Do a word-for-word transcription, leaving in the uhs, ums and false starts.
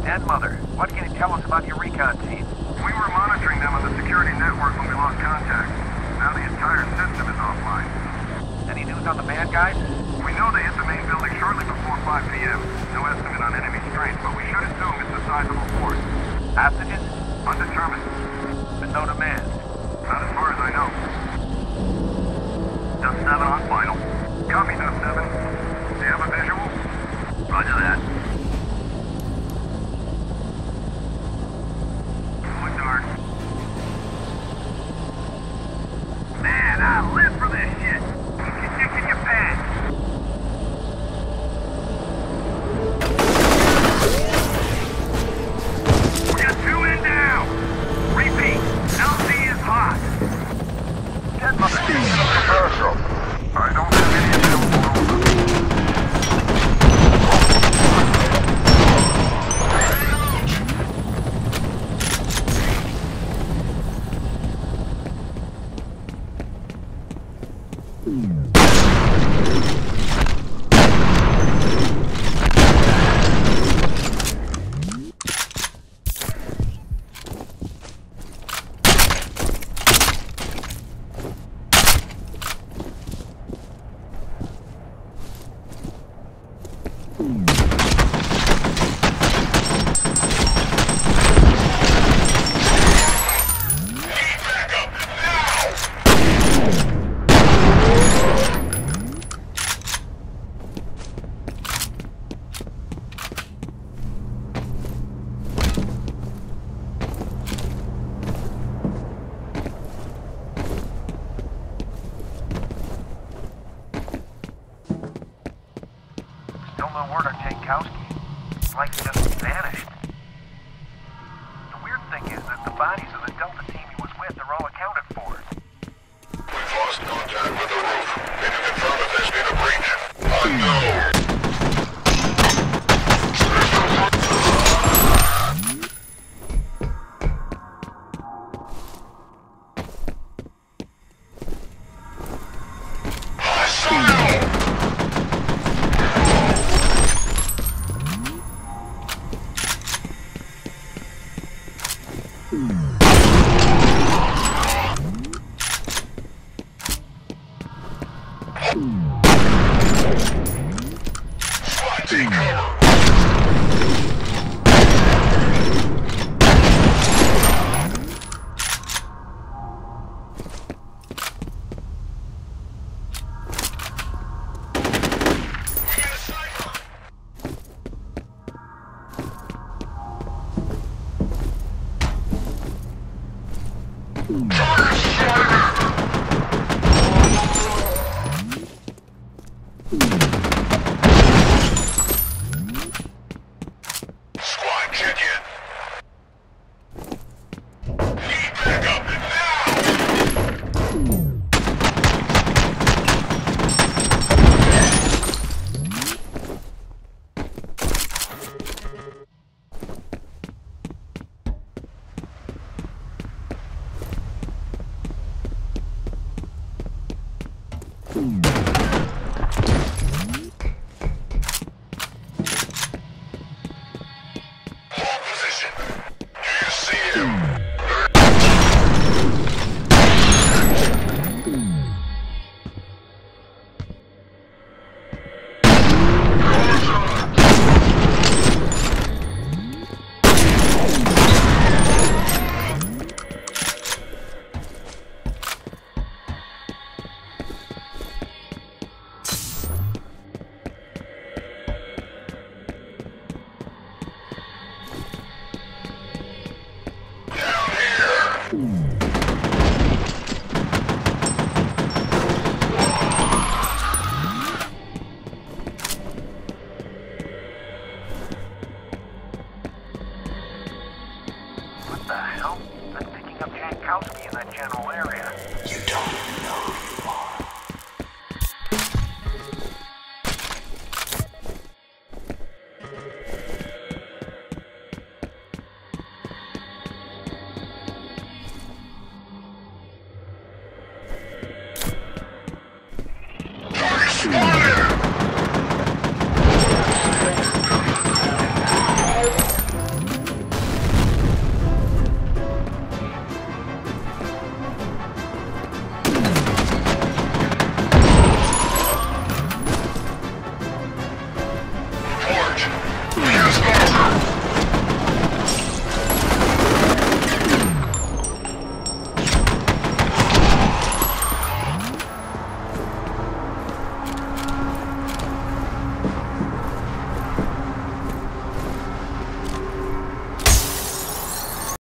Dead Mother, what can you tell us about your recon team? We were monitoring them on the security network when we lost contact. Now the entire system is offline. Any news on the bad guys? We know they hit the main building shortly before five P M No estimate on enemy strength, but we should assume it's a sizable force. Hostages? Undetermined. But no demand. Not as far as I know. Dust seven on final. Copy, Dust seven. Do you have a visual? Roger that. Going dark. Man, I live for this shit! Keep your dick in your pants! We got two in down! Repeat, L Z is hot! Dead Mother, Periscope. I don't have any available over. Still no word on Jankowski. It's like he just vanished. The weird thing is that the bodies of the Delta team he was with are all accounted for. We've lost contact with the roof. Can you confirm if there's been a breach? Unknown. Take cover. Target spotted!